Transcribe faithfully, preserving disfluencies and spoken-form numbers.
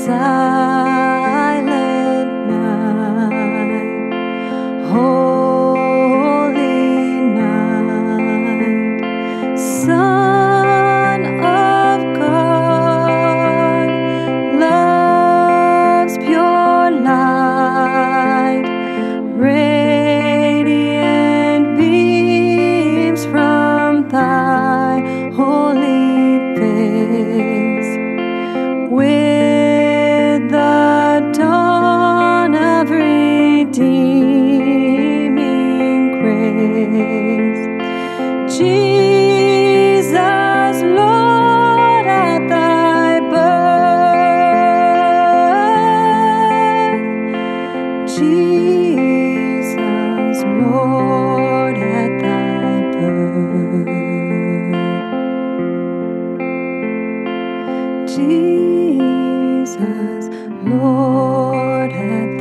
silent night, holy night, Son of God, love's pure light, radiant beams from thy holy face. With the dawn of redeeming grace, Jesus, Lord, at thy birth, Jesus, Lord, at thy birth, Jesus, Lord, at